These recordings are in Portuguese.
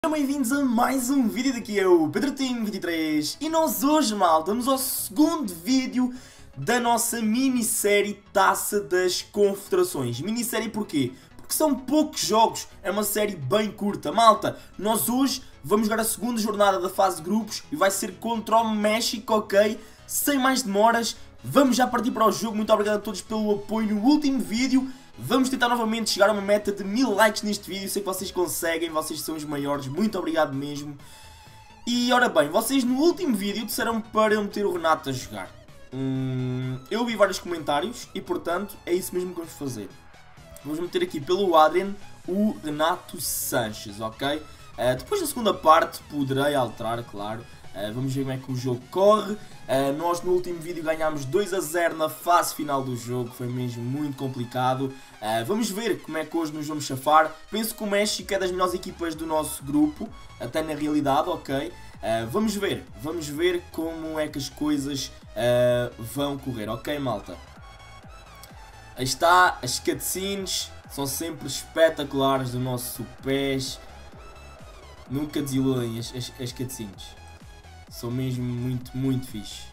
Sejam bem-vindos a mais um vídeo. Daqui é o PedroTeam23 e nós hoje, malta, vamos ao segundo vídeo da nossa minissérie Taça das Confederações. Minissérie porquê? Porque são poucos jogos, é uma série bem curta. Malta, nós hoje vamos jogar a segunda jornada da fase de grupos e vai ser contra o México, ok? Sem mais demoras, vamos já partir para o jogo. Muito obrigado a todos pelo apoio no último vídeo. Vamos tentar novamente chegar a uma meta de 1000 likes neste vídeo. Sei que vocês conseguem, vocês são os maiores. Muito obrigado mesmo. E ora bem, vocês no último vídeo disseram para eu meter o Renato a jogar. Eu vi vários comentários e portanto é isso mesmo que vamos fazer. Vamos meter aqui pelo Adrian o Renato Sanches, ok? Depois da segunda parte poderei alterar, claro. Vamos ver como é que o jogo corre. Nós no último vídeo ganhámos 2-0 na fase final do jogo. Foi mesmo muito complicado. Vamos ver como é que hoje nos vamos chafar. Penso que o México é das melhores equipas do nosso grupo, até na realidade, ok? Vamos ver como é que as coisas vão correr, ok, malta? Aí está, as cutscenes são sempre espetaculares do nosso PES. Nunca desiludem as cutscenes. São mesmo muito fixe.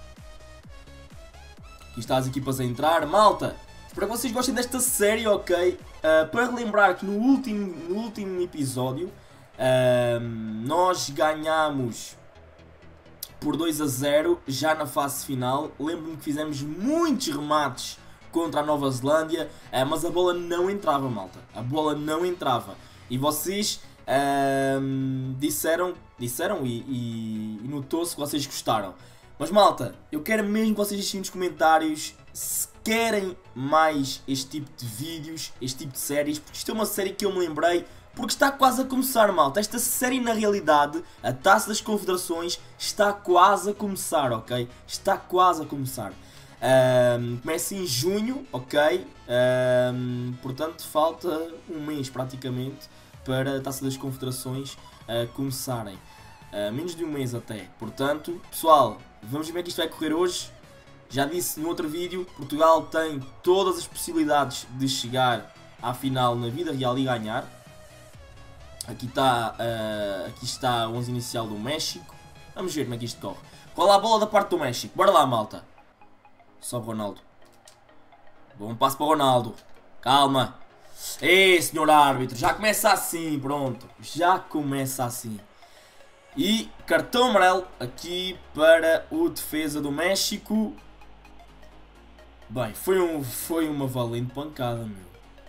Aqui está as equipas a entrar. Malta, espero que vocês gostem desta série, ok? Para relembrar que no último episódio nós ganhamos por 2-0 já na fase final. Lembro-me que fizemos muitos remates contra a Nova Zelândia, mas a bola não entrava, malta. A bola não entrava. E vocês disseram e notou-se que vocês gostaram. Mas malta, eu quero mesmo que vocês deixem nos comentários se querem mais este tipo de vídeos, este tipo de séries, porque isto é uma série que eu me lembrei, porque está quase a começar, malta. Esta série na realidade, a Taça das Confederações, está quase a começar, ok? Está quase a começar. Começa em junho, ok? Portanto falta um mês praticamente para a Taça das Confederações começarem. Menos de um mês até. Portanto, pessoal, vamos ver como é que isto vai correr hoje. Já disse no outro vídeo, Portugal tem todas as possibilidades de chegar à final na vida real e ganhar. Aqui está o 11 inicial do México. Vamos ver como é que isto corre. Qual é a bola da parte do México? Bora lá, malta. Só o Ronaldo. Bom passo para o Ronaldo. Calma. Senhor árbitro, já começa assim, pronto. Já começa assim. E cartão amarelo aqui para o defesa do México. Bem, foi uma valente pancada, meu.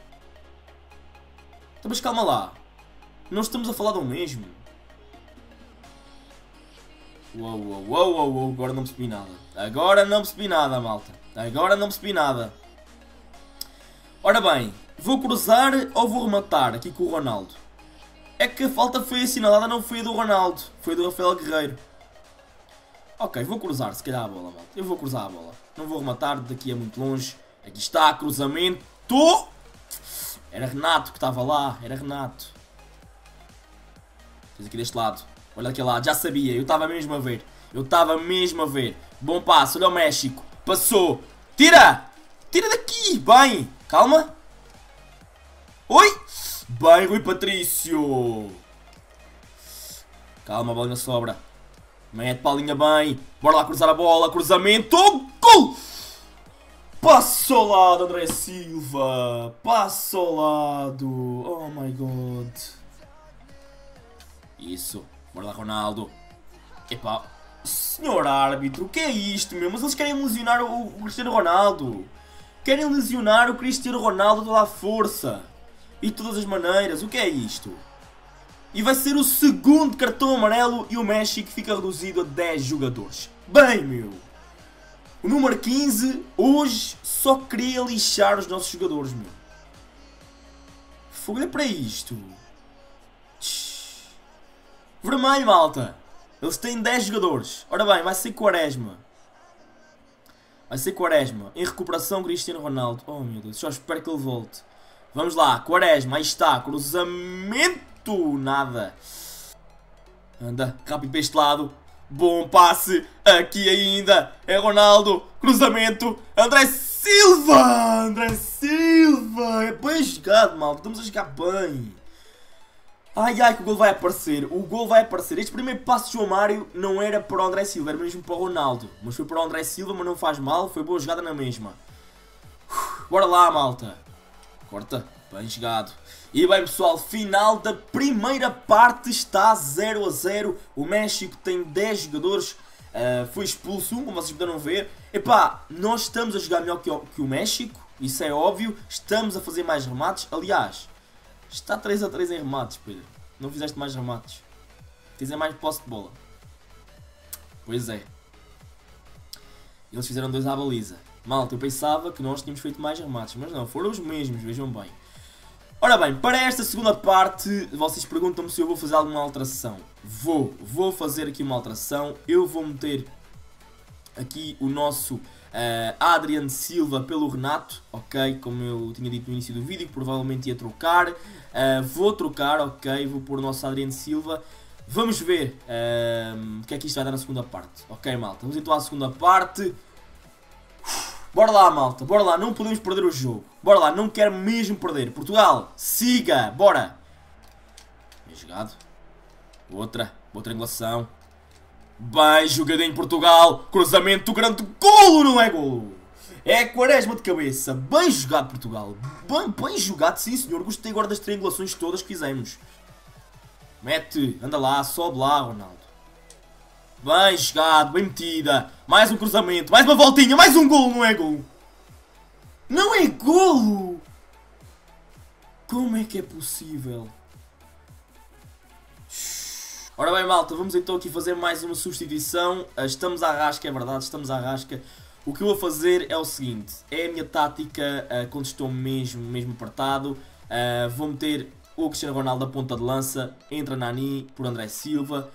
Então, mas calma lá. Não estamos a falar do mesmo. Uou, agora não percebi nada. Agora não percebi nada, malta. Agora não percebi nada. Ora bem, vou cruzar ou vou rematar aqui com o Ronaldo? É que a falta foi assinalada, não foi a do Ronaldo, foi do Rafael Guerreiro. Ok, vou cruzar se calhar a bola, malta. Eu vou cruzar a bola. Não vou rematar, daqui é muito longe. Aqui está, cruzamento. Era Renato que estava lá, era Renato. Fiz aqui deste lado. Olha aquele lado, já sabia, eu estava mesmo a ver. Bom passo, olha o México. Passou. Tira! Tira daqui, bem. Calma. Oi! Bem, Rui Patrício. Calma, a bolinha sobra. Mete para a linha bem. Bora lá cruzar a bola. Cruzamento. Gol! Passo ao lado, André Silva. Passo ao lado. Oh my god. Isso. Bora lá, Ronaldo. Epá. Senhor árbitro, o que é isto, meu? Mas eles querem lesionar o Cristiano Ronaldo. Querem lesionar o Cristiano Ronaldo de toda a força. E de todas as maneiras. O que é isto? E vai ser o segundo cartão amarelo e o México fica reduzido a 10 jogadores. Bem, meu. O número 15 hoje só queria lixar os nossos jogadores, meu. Olha para isto. Vermelho, malta. Eles têm 10 jogadores. Ora bem, vai ser Quaresma. Em recuperação, Cristiano Ronaldo. Oh, meu Deus. Só espero que ele volte. Vamos lá. Quaresma. Aí está. Cruzamento. Nada. Anda. Rápido para este lado. Bom passe. Aqui ainda. É Ronaldo. Cruzamento. André Silva. É bem jogado, malta. Estamos a jogar bem. Ai, ai, que o gol vai aparecer. O gol vai aparecer. Este primeiro passo de João Mário não era para o André Silva, era mesmo para o Ronaldo. Mas foi para o André Silva, mas não faz mal. Foi boa jogada na mesma. Bora lá, malta. Corta. Bem jogado. E bem, pessoal, final da primeira parte está 0-0. O México tem 10 jogadores. Foi expulso, como vocês puderam ver. Epá, nós estamos a jogar melhor que o México. Isso é óbvio. Estamos a fazer mais remates. Aliás, está 3-3 em remates, Pedro. Não fizeste mais remates. Tens mais posse de bola. Pois é. Eles fizeram 2 à baliza. Malta, eu pensava que nós tínhamos feito mais remates. Mas não, foram os mesmos, vejam bem. Ora bem, para esta segunda parte, vocês perguntam-me se eu vou fazer alguma alteração. Vou fazer aqui uma alteração. Eu vou meter aqui o nosso Adrian Silva pelo Renato, ok? Como eu tinha dito no início do vídeo, que provavelmente ia trocar. Vou trocar, ok? Vou pôr o nosso Adrian Silva. Vamos ver o que é que isto vai dar na segunda parte. Ok, malta, vamos então à segunda parte. Bora lá, malta, bora lá, não podemos perder o jogo. Bora lá, não quero mesmo perder. Portugal, siga, bora. Bem jogado. Outra, boa triangulação. Bem jogadinho Portugal. Cruzamento, grande golo, não é golo. É Quaresma de cabeça. Bem jogado Portugal. Bem jogado, sim senhor. Gostei agora das triangulações todas que fizemos. Mete, anda lá, sobe lá, Ronaldo. Bem jogado, bem metida. Mais um cruzamento, mais uma voltinha, mais um golo, não é golo. Não é golo! Como é que é possível? Ora bem, malta, vamos então aqui fazer mais uma substituição. Estamos à rasca, é verdade, estamos à rasca. O que eu vou fazer é o seguinte. É a minha tática quando estou mesmo apertado. Vou meter o Cristiano Ronaldo da ponta de lança. Entra Nani por André Silva.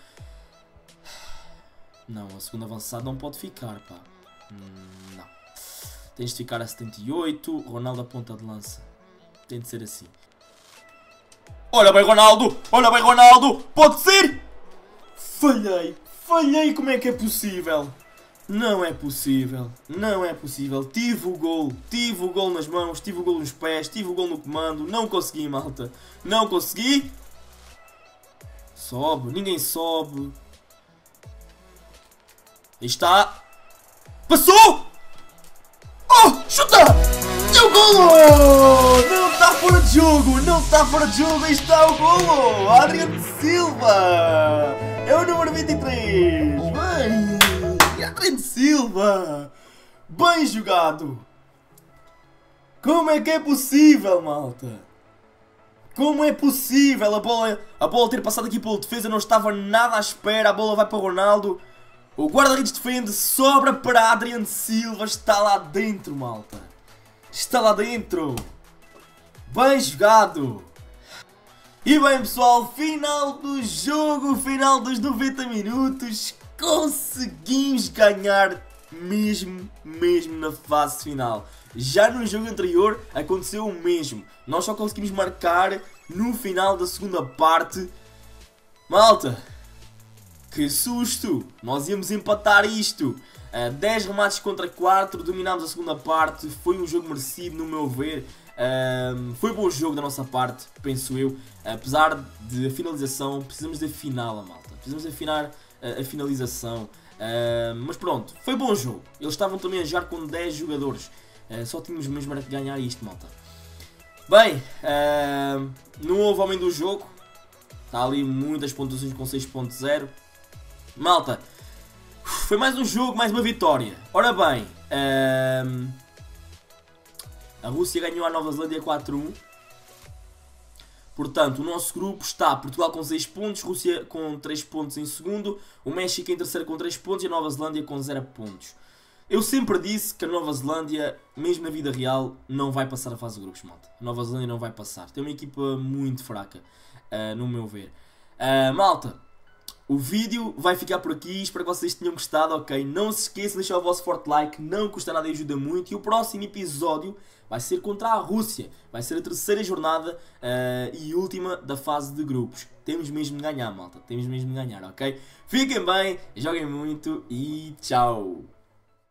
Não, a segunda avançada não pode ficar, pá. Não. Tens de ficar a 78. Ronaldo a ponta de lança. Tem de ser assim. Olha bem, Ronaldo! Olha bem, Ronaldo! Pode ser! Falhei! Falhei! Como é que é possível? Não é possível. Não é possível. Tive o gol nas mãos. Tive o gol nos pés. Tive o gol no comando. Não consegui, malta. Não consegui. Sobe. Ninguém sobe. Aí está. Passou! Oh! Chuta! É o golo! Não está fora de jogo! Não está fora de jogo! Aí está o golo! Adrian Silva! É o número 23! Bem! Adrian Silva! Bem jogado! Como é que é possível, malta? Como é possível a bola ter passado aqui pelo defesa? Não estava nada à espera. A bola vai para o Ronaldo. O guarda-redes defende, sobra para Adrian Silva, está lá dentro, malta. Está lá dentro. Bem jogado. E bem, pessoal, final do jogo, final dos 90 minutos. Conseguimos ganhar mesmo na fase final. Já no jogo anterior aconteceu o mesmo. Nós só conseguimos marcar no final da segunda parte. Malta. Que susto! Nós íamos empatar isto. 10 remates contra 4, dominámos a segunda parte. Foi um jogo merecido, no meu ver. Foi bom jogo da nossa parte, penso eu. Apesar de a finalização, precisamos de afiná-la, malta. Precisamos de afinar a finalização. Mas pronto, foi bom jogo. Eles estavam também a jogar com 10 jogadores. Só tínhamos mesmo que ganhar isto, malta. Bem, não houve homem do jogo. Está ali muitas pontuações com 6.0. Malta, foi mais um jogo, mais uma vitória. Ora bem, a Rússia ganhou a Nova Zelândia 4-1. Portanto, o nosso grupo está Portugal com 6 pontos, Rússia com 3 pontos em segundo, o México em terceiro com 3 pontos e a Nova Zelândia com 0 pontos. Eu sempre disse que a Nova Zelândia, mesmo na vida real, não vai passar a fase de grupos, malta. A Nova Zelândia não vai passar. Tem uma equipa muito fraca, no meu ver. Malta, o vídeo vai ficar por aqui, espero que vocês tenham gostado, ok? Não se esqueçam de deixar o vosso forte like, não custa nada e ajuda muito. E o próximo episódio vai ser contra a Rússia, vai ser a terceira jornada e última da fase de grupos. Temos mesmo de ganhar, malta, temos mesmo de ganhar, ok? Fiquem bem, joguem muito e tchau!